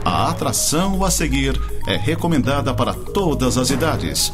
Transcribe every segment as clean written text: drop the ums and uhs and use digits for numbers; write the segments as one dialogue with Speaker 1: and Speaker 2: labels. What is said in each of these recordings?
Speaker 1: A atração a seguir é recomendada para todas as idades.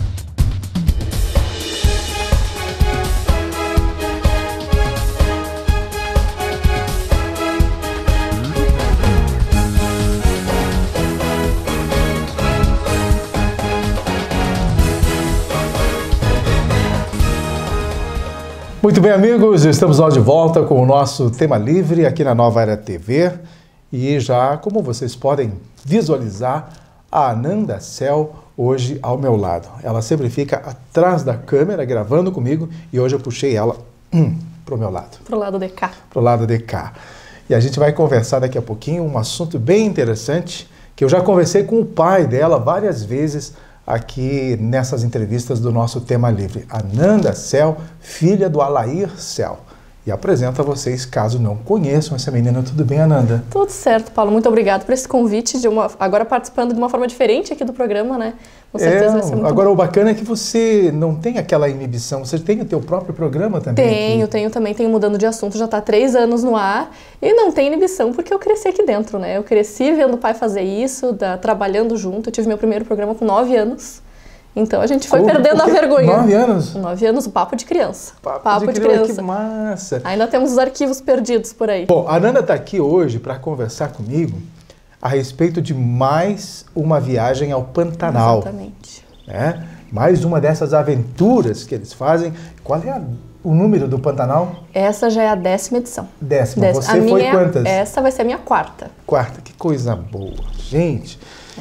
Speaker 2: Muito bem, amigos, estamos nós de volta com o nosso Tema Livre aqui na Nova Era TV e já, como vocês podem visualizar, a Ananda Cel hoje ao meu lado. Ela sempre fica atrás da câmera gravando comigo e hoje eu puxei ela para o meu lado.
Speaker 3: Para o lado de cá.
Speaker 2: Para o lado de cá. E a gente vai conversar daqui a pouquinho um assunto bem interessante que eu já conversei com o pai dela várias vezes aqui nessas entrevistas do nosso Tema Livre. Ananda Cel, filha do Alair Cel. E apresento a vocês, caso não conheçam essa menina. Tudo bem, Ananda?
Speaker 3: Tudo certo, Paulo. Muito obrigado por esse convite, agora participando de uma forma diferente aqui do programa, né? Com certeza vai ser muito
Speaker 2: agora
Speaker 3: bom.
Speaker 2: O bacana é que você não tem aquela inibição, você tem o teu próprio programa também?
Speaker 3: Tenho mudando de assunto, já está há 3 anos no ar e não tem inibição porque eu cresci aqui dentro, né? Eu cresci vendo o pai fazer isso, trabalhando junto, eu tive meu primeiro programa com 9 anos. Então a gente foi perdendo a vergonha.
Speaker 2: 9 anos?
Speaker 3: 9 anos, o papo de criança.
Speaker 2: Papo de criança. Que massa.
Speaker 3: Ainda temos os arquivos perdidos por aí.
Speaker 2: Bom, a Ananda está aqui hoje para conversar comigo a respeito de mais uma viagem ao Pantanal.
Speaker 3: Exatamente.
Speaker 2: Né? Mais uma dessas aventuras que eles fazem. Qual é o número do Pantanal?
Speaker 3: Essa já é a 10ª edição.
Speaker 2: 10ª. Você foi quantas?
Speaker 3: Essa vai ser a minha 4ª.
Speaker 2: 4ª, que coisa boa. Gente...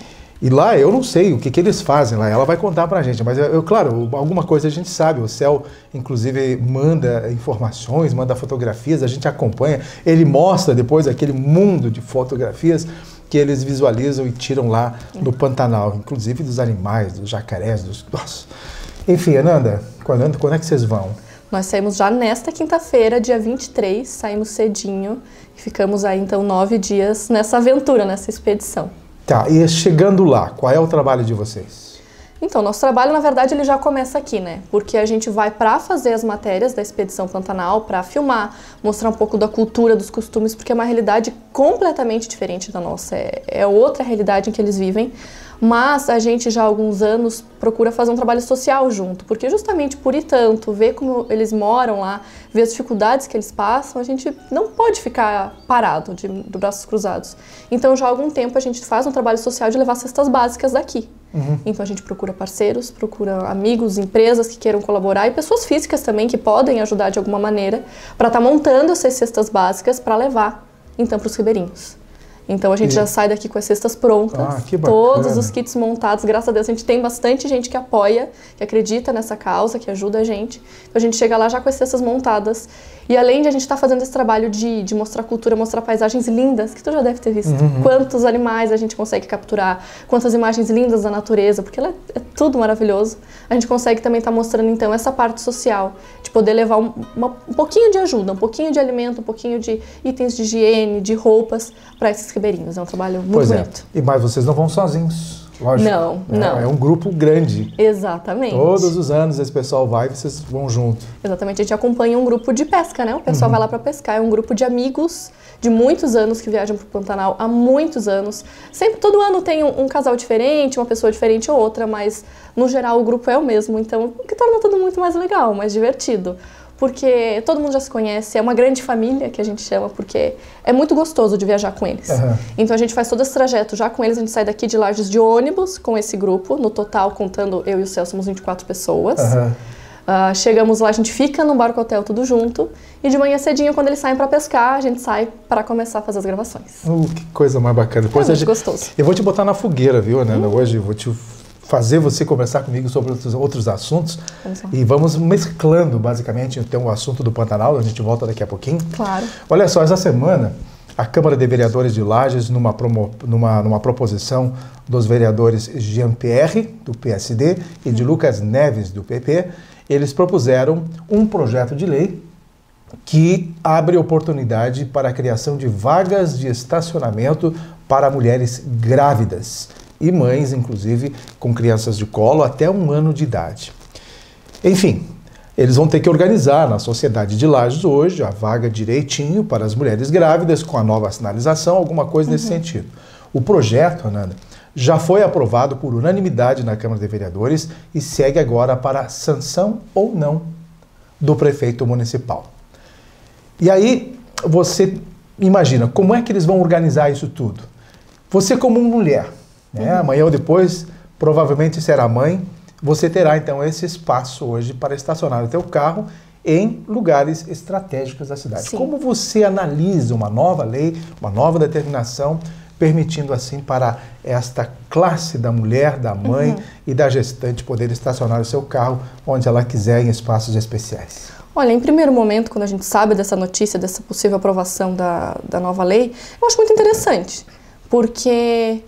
Speaker 2: E lá eu não sei o que eles fazem lá, ela vai contar pra gente, mas claro, alguma coisa a gente sabe, o Cel inclusive manda informações, manda fotografias, a gente acompanha, ele mostra depois aquele mundo de fotografias que eles visualizam e tiram lá no Pantanal, inclusive dos animais, dos jacarés, Nossa. Enfim, Ananda, quando é que vocês vão?
Speaker 3: Nós saímos já nesta quinta-feira, dia 23, saímos cedinho e ficamos aí então 9 dias nessa aventura, nessa expedição.
Speaker 2: Tá, e chegando lá, qual é o trabalho de vocês?
Speaker 3: Então, nosso trabalho, na verdade, ele já começa aqui, né? Porque a gente vai para fazer as matérias da Expedição Pantanal, para filmar, mostrar um pouco da cultura, dos costumes, porque é uma realidade completamente diferente da nossa. É outra realidade em que eles vivem. Mas a gente já há alguns anos procura fazer um trabalho social junto, porque justamente por ir tanto, ver como eles moram lá, ver as dificuldades que eles passam, a gente não pode ficar parado, de braços cruzados. Então já há algum tempo a gente faz um trabalho social de levar cestas básicas daqui. Então a gente procura parceiros, procura amigos, empresas que queiram colaborar e pessoas físicas também que podem ajudar de alguma maneira para estar montando essas cestas básicas para levar então para os ribeirinhos. Então a gente já sai daqui com as cestas prontas,
Speaker 2: que bacana.
Speaker 3: Todos os kits montados, graças a Deus a gente tem bastante gente que apoia, que acredita nessa causa, que ajuda a gente. Então a gente chega lá já com as cestas montadas e além de a gente estar fazendo esse trabalho de mostrar cultura, mostrar paisagens lindas, que tu já deve ter visto, quantos animais a gente consegue capturar, quantas imagens lindas da natureza, porque ela é tudo maravilhoso. A gente consegue também estar mostrando então essa parte social, de poder levar um pouquinho de ajuda, um pouquinho de alimento, um pouquinho de itens de higiene, de roupas para esses ribeirinhos. É um trabalho muito bonito.
Speaker 2: Mas vocês não vão sozinhos, lógico.
Speaker 3: Não.
Speaker 2: É um grupo grande.
Speaker 3: Exatamente.
Speaker 2: Todos os anos esse pessoal vai e vocês vão junto.
Speaker 3: Exatamente. A gente acompanha um grupo de pesca, né? O pessoal vai lá para pescar. É um grupo de amigos de muitos anos que viajam para o Pantanal há muitos anos. Sempre, todo ano tem um casal diferente, uma pessoa diferente ou outra, mas no geral o grupo é o mesmo. Então, o que torna tudo muito mais legal, mais divertido. Porque todo mundo já se conhece, é uma grande família que a gente chama, porque é muito gostoso de viajar com eles. Então a gente faz todo esse trajeto já com eles, a gente sai daqui de Lages de ônibus com esse grupo, no total, contando eu e o Cel, somos 24 pessoas. Chegamos lá, a gente fica num barco hotel tudo junto, e de manhã cedinho, quando eles saem para pescar, a gente sai para começar a fazer as gravações.
Speaker 2: Que coisa mais bacana. Depois
Speaker 3: muito gostoso.
Speaker 2: Eu vou te botar na fogueira, viu, Ananda? Hoje eu vou te fazer você conversar comigo sobre outros assuntos e vamos mesclando basicamente então, o assunto do Pantanal, a gente volta daqui a pouquinho.
Speaker 3: Claro.
Speaker 2: Olha só, essa semana a Câmara de Vereadores de Lages, numa proposição dos vereadores Jean-Pierre, do PSD, e de Lucas Neves, do PP, eles propuseram um projeto de lei que abre oportunidade para a criação de vagas de estacionamento para mulheres grávidas e mães, inclusive, com crianças de colo até 1 ano de idade. Enfim, eles vão ter que organizar na sociedade de Lages hoje a vaga direitinho para as mulheres grávidas, com a nova sinalização, alguma coisa nesse sentido. O projeto, Ananda, já foi aprovado por unanimidade na Câmara de Vereadores e segue agora para sanção ou não do prefeito municipal. E aí você imagina, como é que eles vão organizar isso tudo? Você como mulher, né? Amanhã ou depois, provavelmente será mãe, você terá então esse espaço hoje para estacionar o teu carro em lugares estratégicos da cidade.
Speaker 3: Sim.
Speaker 2: Como você analisa uma nova lei, uma nova determinação, permitindo assim para esta classe da mulher, da mãe e da gestante poder estacionar o seu carro onde ela quiser em espaços especiais?
Speaker 3: Olha, em primeiro momento, quando a gente sabe dessa notícia, dessa possível aprovação da nova lei, eu acho muito interessante, porque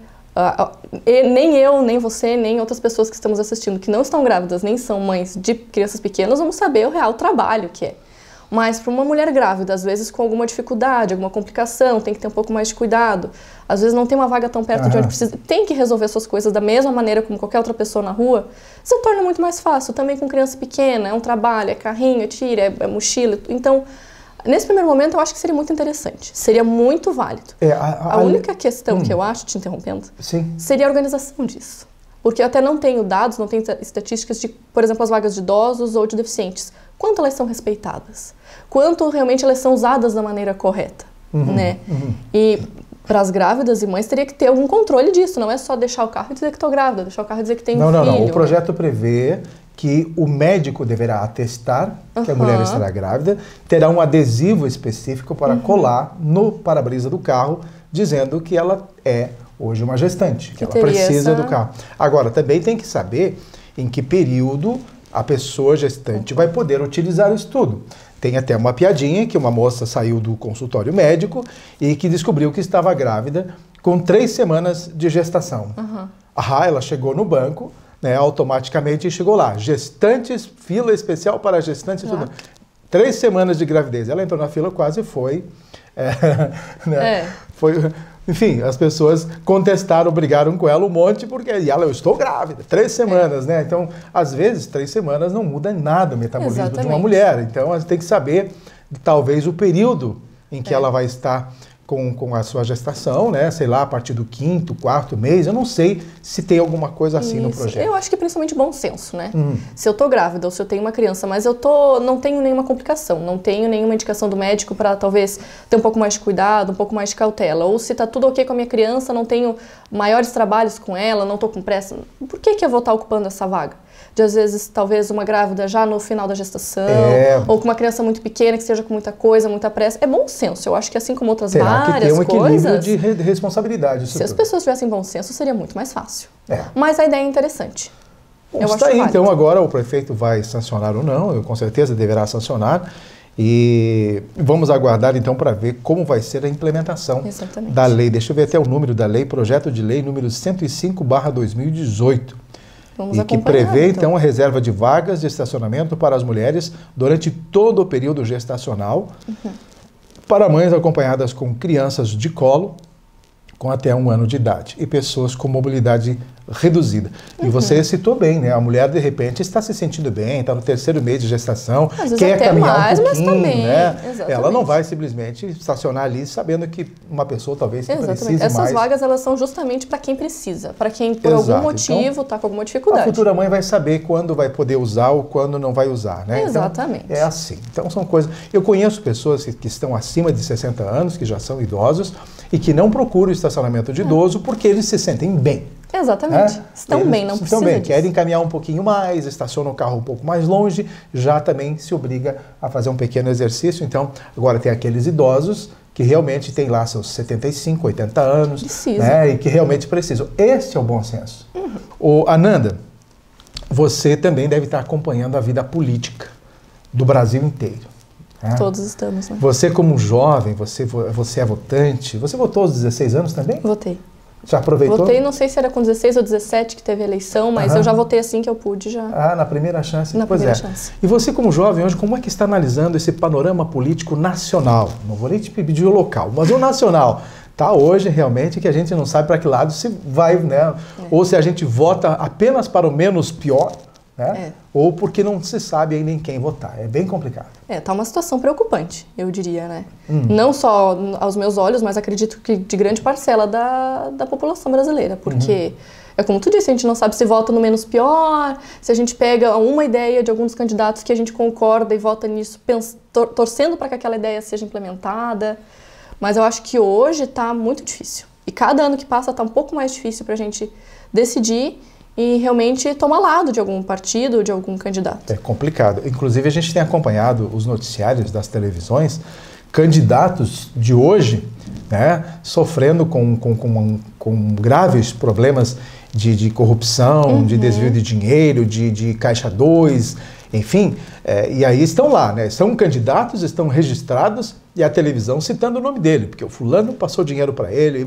Speaker 3: nem eu, nem você, nem outras pessoas que estamos assistindo, que não estão grávidas, nem são mães de crianças pequenas, vamos saber o real trabalho que é. Mas para uma mulher grávida, às vezes com alguma dificuldade, alguma complicação, tem que ter um pouco mais de cuidado. Às vezes não tem uma vaga tão perto de onde precisa, tem que resolver suas coisas da mesma maneira como qualquer outra pessoa na rua, se torna muito mais fácil. Também com criança pequena, é um trabalho, é carrinho, é tira, é mochila. Então, nesse primeiro momento, eu acho que seria muito interessante. Seria muito válido. A única questão que eu acho, te interrompendo, seria a organização disso. Porque eu até não tenho dados, não tenho estatísticas de, por exemplo, as vagas de idosos ou de deficientes. Quanto elas são respeitadas? Quanto realmente elas são usadas da maneira correta? Né? E para as grávidas e mães teria que ter algum controle disso. Não é só deixar o carro e dizer que estou grávida, deixar o carro e dizer que tem um filho.
Speaker 2: Não. O projeto prevê que o médico deverá atestar que a mulher estará grávida, terá um adesivo específico para colar no para-brisa do carro, dizendo que ela é hoje uma gestante, que ela precisa do carro. Agora, também tem que saber em que período a pessoa gestante vai poder utilizar isso tudo. Tem até uma piadinha que uma moça saiu do consultório médico e que descobriu que estava grávida com 3 semanas de gestação. Ela chegou no banco, né, automaticamente chegou lá. Gestantes, fila especial para gestantes, tudo. 3 semanas de gravidez. Ela entrou na fila, quase foi. Enfim, as pessoas contestaram, brigaram com ela um monte, porque eu estou grávida, 3 semanas, né? Então, às vezes, 3 semanas não muda nada o metabolismo de uma mulher. Então, a gente tem que saber, talvez, o período em que ela vai estar com a sua gestação, né? Sei lá, a partir do 5º, 4º mês. Eu não sei se tem alguma coisa assim no projeto.
Speaker 3: Eu acho que principalmente bom senso, né? Se eu tô grávida ou se eu tenho uma criança, mas eu não tenho nenhuma complicação, não tenho nenhuma indicação do médico para talvez ter um pouco mais de cuidado, um pouco mais de cautela. Ou se tá tudo ok com a minha criança, não tenho maiores trabalhos com ela, não tô com pressa. Por que eu vou estar ocupando essa vaga? De, às vezes, talvez uma grávida já no final da gestação, ou com uma criança muito pequena que esteja com muita coisa, muita pressa. É bom senso. Eu acho que assim como outras várias coisas... Terá que ter um equilíbrio
Speaker 2: de responsabilidade.
Speaker 3: Se as pessoas tivessem bom senso, seria muito mais fácil. Mas a ideia é interessante.
Speaker 2: Bom, está aí, então agora o prefeito vai sancionar ou não, eu com certeza deverá sancionar. E vamos aguardar então para ver como vai ser a implementação da lei. Deixa eu ver até o número da lei, projeto de lei número 105/2018. E que prevê, então, a reserva de vagas de estacionamento para as mulheres durante todo o período gestacional, para mães acompanhadas com crianças de colo, com até 1 ano de idade, e pessoas com mobilidade reduzida. E você citou bem, né? A mulher, de repente, está se sentindo bem, está no 3º mês de gestação, quer caminhar um pouquinho, né? Ela não vai simplesmente estacionar ali sabendo que uma pessoa talvez precise mais.
Speaker 3: Essas vagas, elas são justamente para quem precisa, para quem por algum motivo está com alguma dificuldade.
Speaker 2: A futura mãe vai saber quando vai poder usar ou quando não vai usar, né?
Speaker 3: Exatamente.
Speaker 2: Então, é assim. Então, são coisas... Eu conheço pessoas que estão acima de 60 anos, que já são idosos, e que não procuram estacionamento de idoso porque eles se sentem bem.
Speaker 3: Exatamente. Estão bem, não precisam disso.
Speaker 2: Querem caminhar um pouquinho mais, estacionam o carro um pouco mais longe, já também se obriga a fazer um pequeno exercício. Então, agora tem aqueles idosos que realmente têm lá seus 75, 80 anos, né, e que realmente precisam. Este é o bom senso. Ananda, você também deve estar acompanhando a vida política do Brasil inteiro. Né?
Speaker 3: Todos estamos, né?
Speaker 2: Você como jovem, você é votante, você votou aos 16 anos também?
Speaker 3: Votei.
Speaker 2: Já aproveitou?
Speaker 3: Votei, não sei se era com 16 ou 17 que teve a eleição, mas eu já votei assim que eu pude já.
Speaker 2: Na primeira chance?
Speaker 3: Na primeira chance.
Speaker 2: E você como jovem hoje, como é que está analisando esse panorama político nacional? Não vou nem te pedir o local, mas o nacional. Tá hoje realmente que a gente não sabe para que lado se vai, né? Ou se a gente vota apenas para o menos pior, né? Ou porque não se sabe ainda em quem votar. É bem complicado.
Speaker 3: Tá uma situação preocupante, eu diria, né? Não só aos meus olhos, mas acredito que de grande parcela da população brasileira, porque é como tu disse, a gente não sabe se vota no menos pior, se a gente pega uma ideia de alguns candidatos que a gente concorda e vota nisso, torcendo para que aquela ideia seja implementada. Mas eu acho que hoje está muito difícil. E cada ano que passa está um pouco mais difícil para a gente decidir e realmente tomar lado de algum partido, de algum candidato.
Speaker 2: É complicado. Inclusive, a gente tem acompanhado os noticiários das televisões, candidatos de hoje, né, sofrendo com graves problemas de corrupção, de desvio de dinheiro, de Caixa 2, enfim, e aí estão lá, né? São candidatos, estão registrados e a televisão citando o nome dele, porque o fulano passou dinheiro para ele,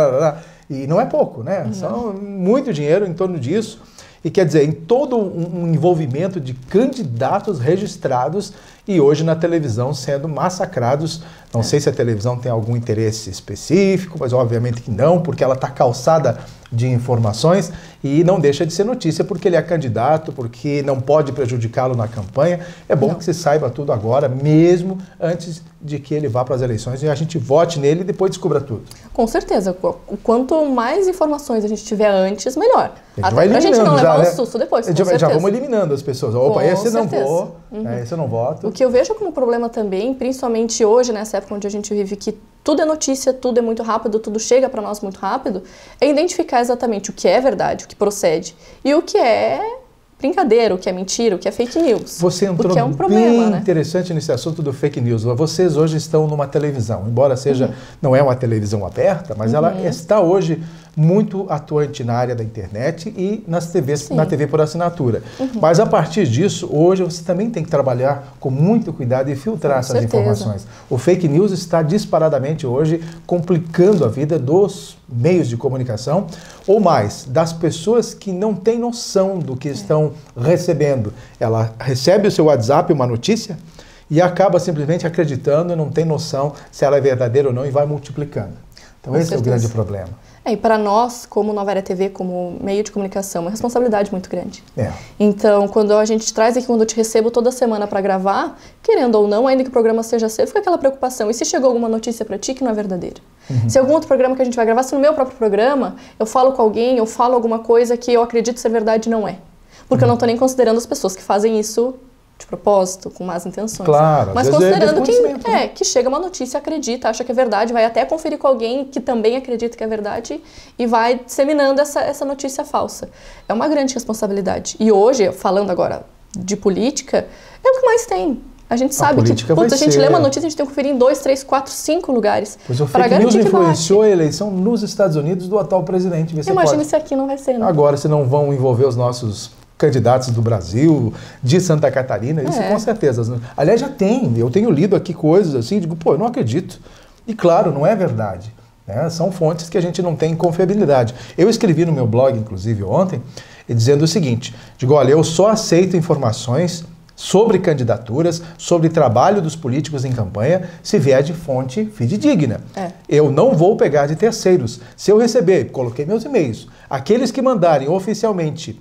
Speaker 2: e não é pouco, né? São muito dinheiro em torno disso. E quer dizer, em todo um envolvimento de candidatos registrados e hoje na televisão sendo massacrados. Não sei se a televisão tem algum interesse específico, mas obviamente que não, porque ela está calçada de informações e não deixa de ser notícia porque ele é candidato, porque não pode prejudicá-lo na campanha. É bom que se saiba tudo agora, mesmo antes de que ele vá para as eleições e a gente vote nele e depois descubra tudo.
Speaker 3: Com certeza. Quanto mais informações a gente tiver antes, melhor.
Speaker 2: Até pra gente
Speaker 3: não levar um
Speaker 2: né?
Speaker 3: susto depois,
Speaker 2: já vamos eliminando as pessoas. Opa, esse não vou, esse eu não voto.
Speaker 3: O que eu vejo como problema também, principalmente hoje, nessa época onde a gente vive, que tudo é notícia, tudo é muito rápido, tudo chega para nós muito rápido, é identificar exatamente o que é verdade, o que procede e o que é brincadeira, o que é mentira, o que é fake news.
Speaker 2: Você entrou
Speaker 3: é um problema,
Speaker 2: bem interessante nesse assunto do fake news. Vocês hoje estão numa televisão, embora seja, não é uma televisão aberta, mas ela está hoje muito atuante na área da internet e nas TVs, na TV por assinatura. Mas a partir disso, hoje você também tem que trabalhar com muito cuidado e filtrar essas informações. O fake news está disparadamente hoje complicando a vida dos meios de comunicação, ou mais, das pessoas que não têm noção do que estão recebendo. Ela recebe o seu WhatsApp, uma notícia, e acaba simplesmente acreditando e não tem noção se ela é verdadeira ou não e vai multiplicando. Então esse é o grande problema.
Speaker 3: E para nós, como Nova Era TV, como meio de comunicação, é uma responsabilidade muito grande. Então, quando a gente traz aqui, quando eu te recebo toda semana para gravar, querendo ou não, ainda que o programa seja seu, fica aquela preocupação. E se chegou alguma notícia para ti que não é verdadeira? Se algum outro programa que a gente vai gravar, se no meu próprio programa, eu falo com alguém, eu falo alguma coisa que eu acredito ser verdade e não é. Porque eu não estou nem considerando as pessoas que fazem isso de propósito, com más intenções.
Speaker 2: Claro,
Speaker 3: mas considerando que chega uma notícia, acredita, acha que é verdade, vai até conferir com alguém que também acredita que é verdade e vai disseminando essa notícia falsa. É uma grande responsabilidade. E hoje, falando agora de política, é o que mais tem. A gente sabe que a gente lê uma notícia, a gente tem que conferir em 2, 3, 4, 5 lugares.
Speaker 2: Pois o fake news influenciou a eleição nos Estados Unidos do atual presidente.
Speaker 3: Imagina se aqui não vai ser, né?
Speaker 2: Agora, se não vão envolver os nossos candidatos do Brasil, de Santa Catarina, isso com certeza. Aliás, já tem, eu tenho lido aqui coisas assim, digo, pô, eu não acredito. E claro, não é verdade. Né? São fontes que a gente não tem confiabilidade. Eu escrevi no meu blog, inclusive, ontem, dizendo o seguinte, digo, olha, eu só aceito informações sobre candidaturas, sobre trabalho dos políticos em campanha, se vier de fonte fidedigna. Eu não vou pegar de terceiros. Se eu receber, coloquei meus e-mails, aqueles que mandarem oficialmente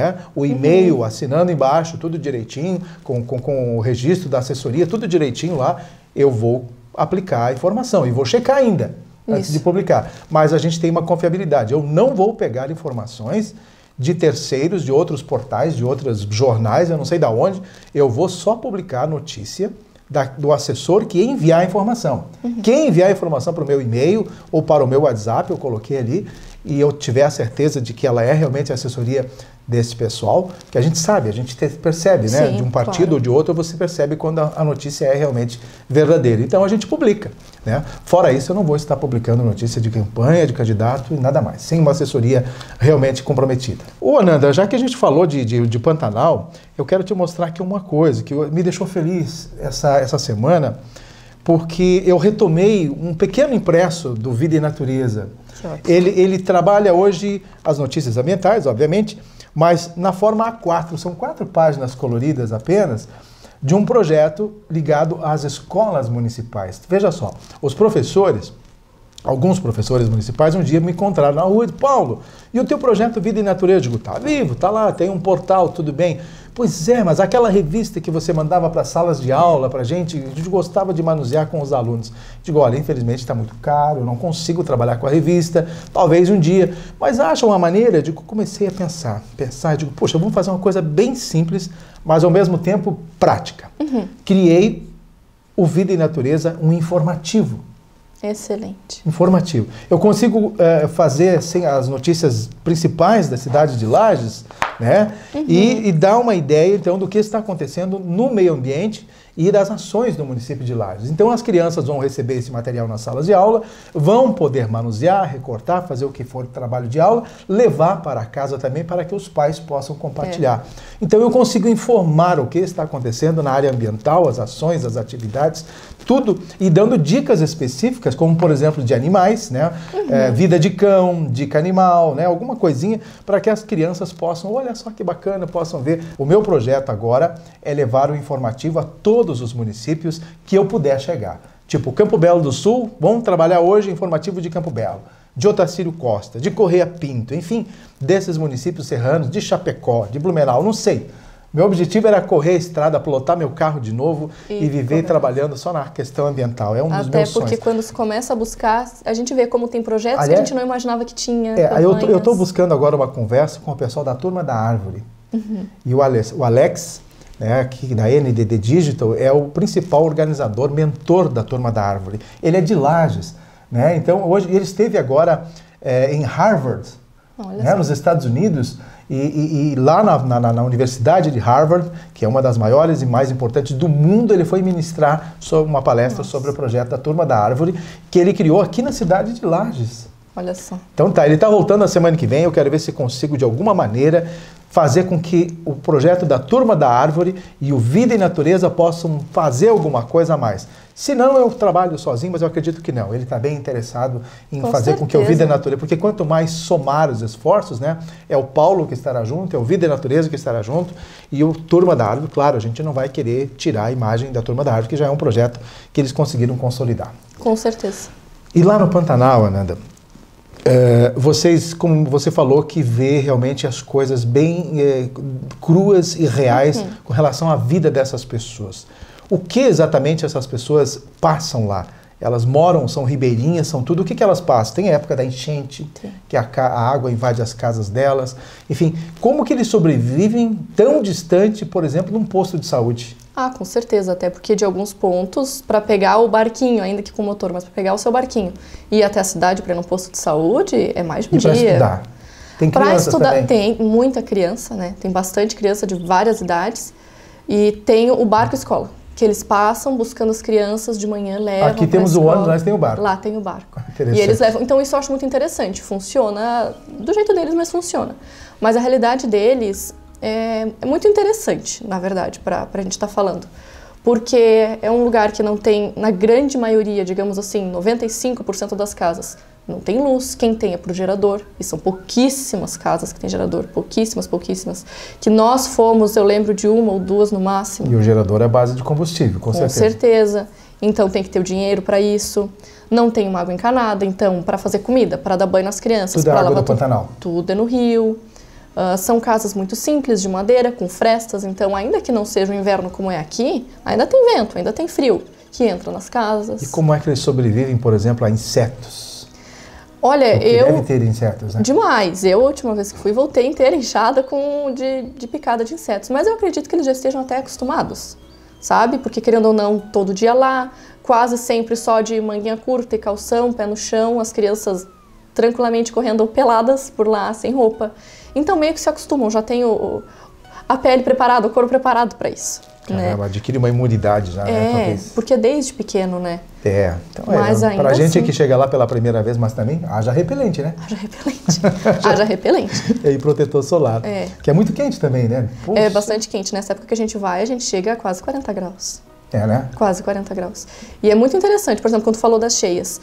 Speaker 2: o e-mail, assinando embaixo, tudo direitinho, com o registro da assessoria, tudo direitinho lá, eu vou aplicar a informação e vou checar ainda, antes de publicar. Mas a gente tem uma confiabilidade. Eu não vou pegar informações de terceiros, de outros portais, de outros jornais, eu não sei de onde, eu vou só publicar a notícia do assessor que enviar a informação. Quem enviar a informação para o meu e-mail ou para o meu WhatsApp, eu coloquei ali, e eu tiver a certeza de que ela é realmente a assessoria desse pessoal, que a gente sabe, a gente percebe, né? Sim, de um partido ou de outro, você percebe quando a notícia é realmente verdadeira. Então a gente publica, né? Fora isso, eu não vou estar publicando notícia de campanha, de candidato e nada mais, sem uma assessoria realmente comprometida. Ô Ananda, já que a gente falou de Pantanal, eu quero te mostrar aqui uma coisa que me deixou feliz essa semana, porque eu retomei um pequeno impresso do Vida e Natureza. Ele trabalha hoje as notícias ambientais, obviamente, mas na forma A4, são 4 páginas coloridas apenas, de um projeto ligado às escolas municipais. Veja só, os professores, alguns professores municipais um dia me encontraram na rua e disseram, Paulo, e o teu projeto Vida e Natureza? Eu digo, tá vivo, tá lá, tem um portal, tudo bem. Pois é, mas aquela revista que você mandava para salas de aula, para a gente gostava de manusear com os alunos. Eu digo, olha, infelizmente está muito caro, eu não consigo trabalhar com a revista, talvez um dia. Mas acha uma maneira? Eu digo, comecei a pensar, eu digo, poxa, vamos fazer uma coisa bem simples, mas ao mesmo tempo prática. Criei o Vida e Natureza, um informativo.
Speaker 3: Excelente.
Speaker 2: Informativo. Eu consigo fazer assim, as notícias principais da cidade de Lages, né? E dar uma ideia, então, do que está acontecendo no meio ambiente e das ações do município de Lages. Então, as crianças vão receber esse material nas salas de aula, vão poder manusear, recortar, fazer o que for trabalho de aula, levar para casa também para que os pais possam compartilhar. Então, eu consigo informar o que está acontecendo na área ambiental, as ações, as atividades, tudo, e dando dicas específicas, como, por exemplo, de animais, né? Vida de cão, dica animal, né? Alguma coisinha para que as crianças possam, olha só que bacana, possam ver. O meu projeto agora é levar o informativo a todos os municípios que eu puder chegar. Tipo, Campo Belo do Sul, vamos trabalhar hoje informativo de Campo Belo, de Otacílio Costa, de Correia Pinto, enfim, desses municípios serranos, de Chapecó, de Blumenau, não sei. Meu objetivo era correr a estrada, pilotar meu carro de novo e viver trabalhando só na questão ambiental. É um dos meus sonhos.
Speaker 3: Até porque quando se começa a buscar, a gente vê como tem projetos que a gente não imaginava que tinha.
Speaker 2: Eu estou buscando agora uma conversa com o pessoal da Turma da Árvore. E o Alex, né, aqui da NDD Digital, é o principal organizador, mentor da Turma da Árvore. Ele é de Lages, né? Então, hoje ele esteve agora em Harvard, né, nos Estados Unidos, e lá na Universidade de Harvard, que é uma das maiores e mais importantes do mundo, ele foi ministrar uma palestra sobre o projeto da Turma da Árvore, que ele criou aqui na cidade de Lages.
Speaker 3: Olha só.
Speaker 2: Então tá, ele está voltando na semana que vem, eu quero ver se consigo de alguma maneira fazer com que o projeto da Turma da Árvore e o Vida e Natureza possam fazer alguma coisa a mais. Se não, eu trabalho sozinho, mas eu acredito que não. Ele está bem interessado em fazer com que o Vida e Natureza... Porque quanto mais somar os esforços, né? É o Paulo que estará junto, é o Vida e Natureza que estará junto e o Turma da Árvore. Claro, a gente não vai querer tirar a imagem da Turma da Árvore, que já é um projeto que eles conseguiram consolidar.
Speaker 3: Com certeza.
Speaker 2: E lá no Pantanal, Ananda, vocês, como você falou, que vê realmente as coisas bem cruas e reais com relação à vida dessas pessoas. O que exatamente essas pessoas passam lá? Elas moram, são ribeirinhas, são tudo. O que elas passam? Tem a época da enchente, que a água invade as casas delas. Enfim, como que eles sobrevivem tão distante, por exemplo, num posto de saúde?
Speaker 3: Ah, com certeza, até porque de alguns pontos, para pegar o barquinho, ainda que com motor, mas para pegar o seu barquinho e ir até a cidade para ir num posto de saúde, é mais de um dia.
Speaker 2: Para estudar? Tem crianças também?
Speaker 3: Tem muita criança, né? Tem bastante criança de várias idades e tem o barco escola, que eles passam buscando as crianças de manhã, levam.
Speaker 2: Aqui temos o ônibus, nós tem o barco.
Speaker 3: Lá tem o barco. E eles levam. Então isso eu acho muito interessante. Funciona do jeito deles, mas funciona. Mas a realidade deles é muito interessante, na verdade, para a gente estar falando. Porque é um lugar que não tem, na grande maioria, digamos assim, 95% das casas, não tem luz. Quem tem é pro gerador. E são pouquíssimas casas que tem gerador. Pouquíssimas. Que nós fomos, eu lembro de uma ou duas no máximo.
Speaker 2: E o gerador é a base de combustível, com certeza.
Speaker 3: Com certeza. Então tem que ter o dinheiro para isso. Não tem uma água encanada, então, para fazer comida, para dar banho nas crianças.
Speaker 2: Tudo é água do Pantanal.
Speaker 3: Tudo é no rio. São casas muito simples, de madeira, com frestas. Então, ainda que não seja o inverno como é aqui, ainda tem vento, ainda tem frio, que entra nas casas.
Speaker 2: E como é que eles sobrevivem, por exemplo, a insetos?
Speaker 3: Olha,
Speaker 2: deve ter insetos, né?
Speaker 3: Demais. Eu, a última vez que fui, voltei inteira inchada de picada de insetos. Mas eu acredito que eles já estejam até acostumados, sabe? Porque, querendo ou não, todo dia lá, quase sempre só de manguinha curta e calção, pé no chão, as crianças tranquilamente correndo peladas por lá, sem roupa. Então, meio que se acostumam, já tem a pele preparada, o corpo preparado para isso.
Speaker 2: Caramba, né? Adquire uma imunidade já, né? Talvez.
Speaker 3: Porque desde pequeno, né?
Speaker 2: Então
Speaker 3: mas ainda
Speaker 2: pra gente
Speaker 3: assim,
Speaker 2: que chega lá pela primeira vez, mas também haja repelente, né?
Speaker 3: Haja repelente.
Speaker 2: E protetor solar. Que é muito quente também, né?
Speaker 3: Poxa. É bastante quente. Nessa época que a gente vai, a gente chega a quase 40 graus.
Speaker 2: Né?
Speaker 3: Quase 40 graus. E é muito interessante, por exemplo, quando tu falou das cheias.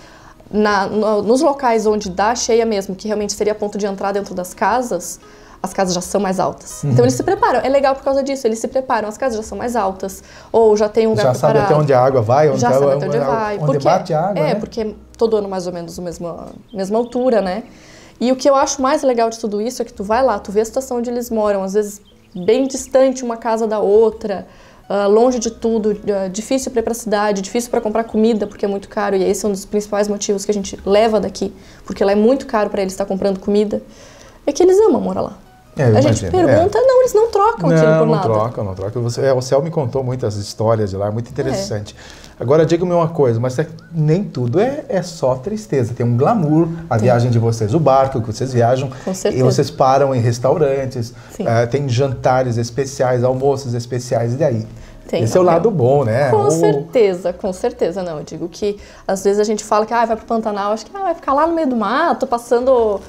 Speaker 3: Nos locais onde dá cheia mesmo, que realmente seria ponto de entrar dentro das casas, as casas já são mais altas. Então eles se preparam. É legal por causa disso, eles se preparam. As casas já são mais altas. Ou já tem um lugar preparado.
Speaker 2: Já sabe até onde a água vai.
Speaker 3: Já sabe até onde vai.
Speaker 2: Onde bate a água, né?
Speaker 3: Porque todo ano mais ou menos a mesma altura, né? E o que eu acho mais legal de tudo isso é que tu vai lá, tu vê a situação onde eles moram, às vezes bem distante uma casa da outra, longe de tudo, difícil para ir para a cidade, difícil para comprar comida porque é muito caro, e esse é um dos principais motivos que a gente leva daqui, porque lá é muito caro para eles estar comprando comida, é que eles amam morar lá. A gente pergunta, não, eles não trocam aquilo por nada.
Speaker 2: Não trocam. O Céu me contou muitas histórias de lá, muito interessante. Agora, diga-me uma coisa, mas nem tudo é só tristeza, tem um glamour, a viagem de vocês, o barco que vocês viajam,
Speaker 3: com certeza.
Speaker 2: E vocês param em restaurantes, tem jantares especiais, almoços especiais, e daí? Esse é o lado bom, né?
Speaker 3: Com certeza, não. Eu digo que às vezes a gente fala que vai pro Pantanal, acho que vai ficar lá no meio do mato, passando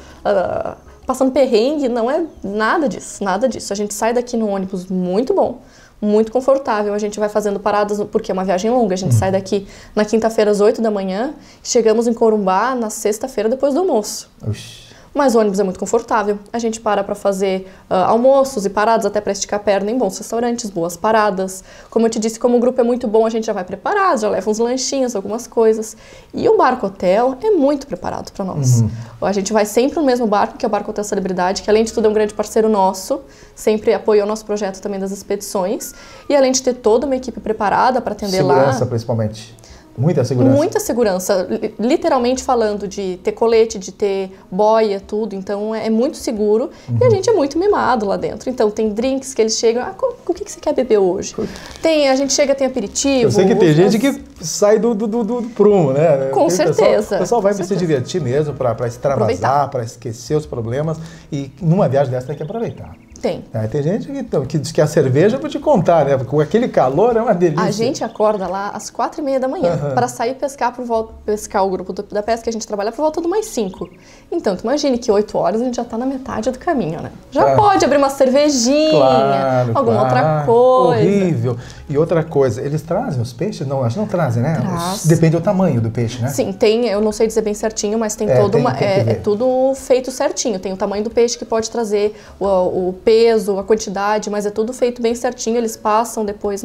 Speaker 3: perrengue, não é nada disso. A gente sai daqui no ônibus muito bom, muito confortável, a gente vai fazendo paradas, porque é uma viagem longa, a gente sai daqui na quinta-feira às 8 da manhã, chegamos em Corumbá na sexta-feira depois do almoço. Mas o ônibus é muito confortável, a gente para fazer almoços e paradas até para esticar a perna em bons restaurantes, boas paradas. Como eu te disse, como o grupo é muito bom, a gente já vai preparado, já leva uns lanchinhos, algumas coisas. E o Barco Hotel é muito preparado para nós. A gente vai sempre no mesmo barco, que é o Barco Hotel Celebridade, que além de tudo é um grande parceiro nosso, sempre apoiou o nosso projeto também das expedições. E além de ter toda uma equipe preparada para atender lá...
Speaker 2: Segurança, principalmente. Muita segurança?
Speaker 3: Muita segurança, literalmente falando de ter colete, de ter boia, tudo, então é muito seguro e a gente é muito mimado lá dentro. Então tem drinks que eles chegam, o que você quer beber hoje? A gente chega, tem aperitivo.
Speaker 2: Eu sei que tem gente que sai do prumo, né?
Speaker 3: Com certeza.
Speaker 2: O pessoal vai se divertir mesmo, para extravasar, para esquecer os problemas, e numa viagem dessa tem que aproveitar.
Speaker 3: Tem.
Speaker 2: Tem gente que diz que a cerveja, vou te contar, né? Com aquele calor é uma delícia.
Speaker 3: A gente acorda lá às 4h30 da manhã para sair pescar pescar o grupo da pesca que a gente trabalha por volta do mais 5. Então, tu imagine que 8 horas a gente já está na metade do caminho, né? Já pode abrir uma cervejinha, alguma outra coisa.
Speaker 2: Horrível. E outra coisa, eles trazem os peixes? Não, acho que não trazem, né? Depende do tamanho do peixe, né?
Speaker 3: Sim, eu não sei dizer bem certinho, mas tem tudo feito certinho. Tem o tamanho do peixe que pode trazer, o peso, a quantidade, mas é tudo feito bem certinho. Eles passam depois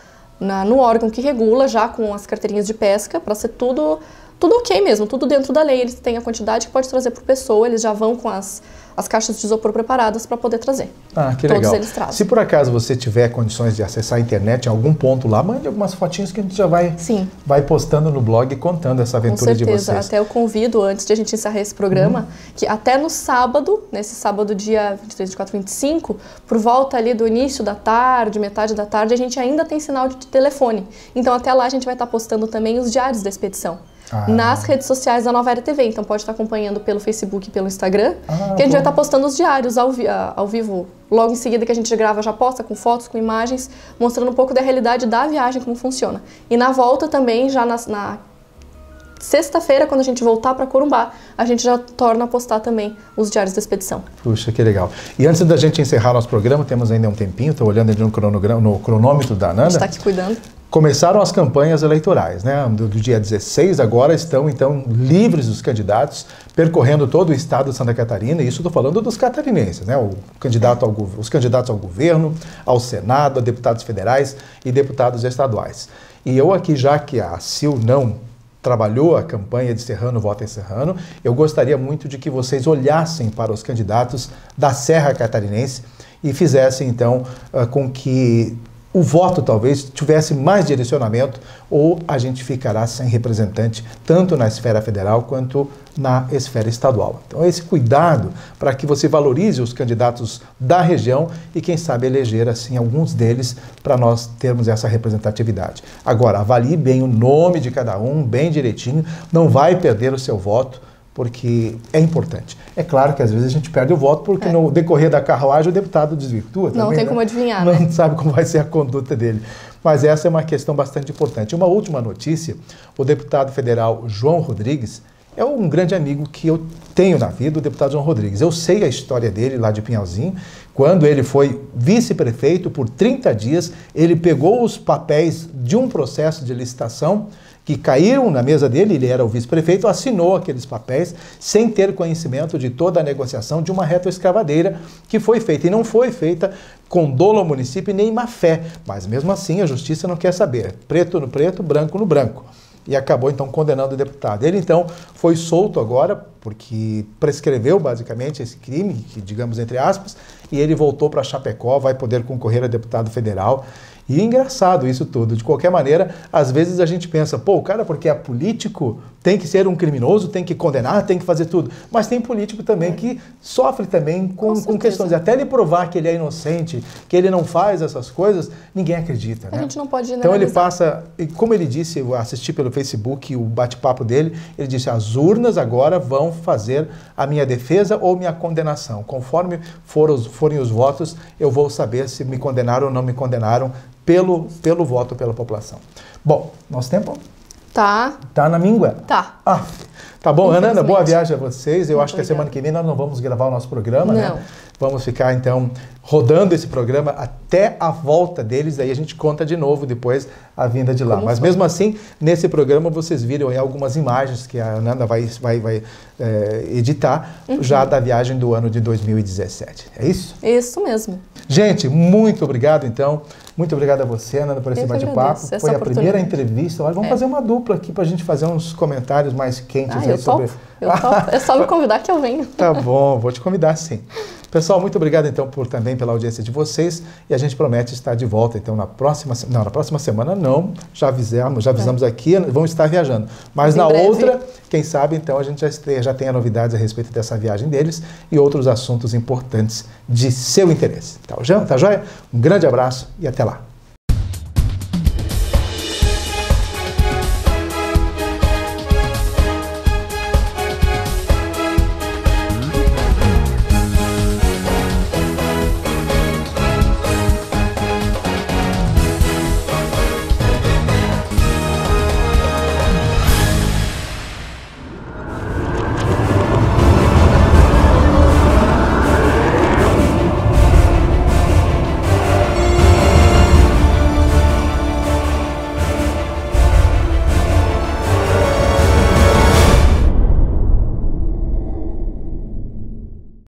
Speaker 3: no órgão que regula, já com as carteirinhas de pesca, para ser tudo ok mesmo, tudo dentro da lei. Eles têm a quantidade que pode trazer por pessoa, eles já vão com as caixas de isopor preparadas para poder trazer.
Speaker 2: Que legal.
Speaker 3: Todos eles trazem.
Speaker 2: Se por acaso você tiver condições de acessar a internet em algum ponto lá, mande algumas fotinhas que a gente já vai postando no blog, contando essa aventura de vocês.
Speaker 3: Com certeza. Até eu convido, antes de a gente encerrar esse programa, que até no sábado, nesse sábado dia 23, 24, 25, por volta ali do início da tarde, metade da tarde, a gente ainda tem sinal de telefone. Então até lá a gente vai estar postando também os diários da expedição. Nas redes sociais da Nova Era TV, então pode estar acompanhando pelo Facebook e pelo Instagram, que a gente vai estar postando os diários ao vivo, logo em seguida que a gente grava, já posta com fotos, com imagens, mostrando um pouco da realidade da viagem, como funciona. E na volta também, já na sexta-feira, quando a gente voltar para Corumbá, a gente já torna a postar também os diários da expedição.
Speaker 2: Puxa, que legal. E antes da gente encerrar nosso programa, temos ainda um tempinho, estou olhando ali no cronômetro da Nanda.
Speaker 3: A gente está aqui cuidando.
Speaker 2: Começaram as campanhas eleitorais, né? Do dia 16, agora estão, então, livres os candidatos, percorrendo todo o estado de Santa Catarina, e isso estou falando dos catarinenses, né? Os candidatos ao governo, ao Senado, a deputados federais e deputados estaduais. E eu aqui, já que a Sil não trabalhou a campanha de Serrano Vota em Serrano, eu gostaria muito de que vocês olhassem para os candidatos da Serra Catarinense e fizessem, então, com que o voto talvez tivesse mais direcionamento, ou a gente ficará sem representante tanto na esfera federal quanto na esfera estadual. Então esse cuidado para que você valorize os candidatos da região e quem sabe eleger assim alguns deles para nós termos essa representatividade. Agora, avalie bem o nome de cada um, bem direitinho, não vai perder o seu voto, porque é importante. É claro que às vezes a gente perde o voto porque no decorrer da carruagem o deputado desvirtua.
Speaker 3: Não
Speaker 2: também,
Speaker 3: tem como adivinhar,
Speaker 2: não sabe como vai ser a conduta dele. Mas essa é uma questão bastante importante. Uma última notícia, o deputado federal João Rodrigues é um grande amigo que eu tenho na vida, o deputado João Rodrigues. Eu sei a história dele lá de Pinhalzinho. Quando ele foi vice-prefeito por 30 dias, ele pegou os papéis de um processo de licitação que caíram na mesa dele, ele era o vice-prefeito, assinou aqueles papéis sem ter conhecimento de toda a negociação de uma retroescavadeira que foi feita. E não foi feita com dolo ao município nem má fé, mas mesmo assim a justiça não quer saber. Preto no preto, branco no branco. e acabou então condenando o deputado. Ele então foi solto agora, porque prescreveu basicamente esse crime, que, digamos entre aspas, e ele voltou para Chapecó, vai poder concorrer a deputado federal. E é engraçado isso tudo. De qualquer maneira, às vezes a gente pensa, pô, o cara porque é político tem que ser um criminoso, tem que condenar, tem que fazer tudo. Mas tem político também que sofre também com questões. Até ele provar que ele é inocente, que ele não faz essas coisas, ninguém acredita, né?
Speaker 3: A gente não pode
Speaker 2: generalizar. Então ele passa, e como ele disse, eu assisti pelo Facebook o bate-papo dele, ele disse, as urnas agora vão fazer a minha defesa ou minha condenação. Conforme forem os votos, eu vou saber se me condenaram ou não me condenaram pelo voto pela população. Bom, nosso tempo?
Speaker 3: Tá.
Speaker 2: Tá na míngua?
Speaker 3: Tá.
Speaker 2: Tá bom, Ana, boa viagem a vocês. Eu acho que a
Speaker 3: obrigada.
Speaker 2: semana que vem nós não vamos gravar o nosso programa,
Speaker 3: não.
Speaker 2: né? Vamos ficar, então, rodando esse programa até a volta deles, aí a gente conta de novo depois a vinda de lá. Mas mesmo assim, nesse programa vocês viram aí algumas imagens que a Ananda vai editar já da viagem do ano de 2017. É isso?
Speaker 3: Isso mesmo.
Speaker 2: Gente, muito obrigado, então. Muito obrigado a você, Ananda, por esse bate-papo. Foi a primeira entrevista. Olha, vamos fazer uma dupla aqui para a gente fazer uns comentários mais quentes aí sobre...
Speaker 3: Eu topo. É só me convidar que eu venho.
Speaker 2: Tá bom, vou te convidar sim. Pessoal, muito obrigado então também pela audiência de vocês e a gente promete estar de volta então na próxima semana não, já avisamos aqui, vamos estar viajando. Mas na outra, quem sabe então a gente já tenha novidades a respeito dessa viagem deles e outros assuntos importantes de seu interesse. Tá joia? Um grande abraço e até lá.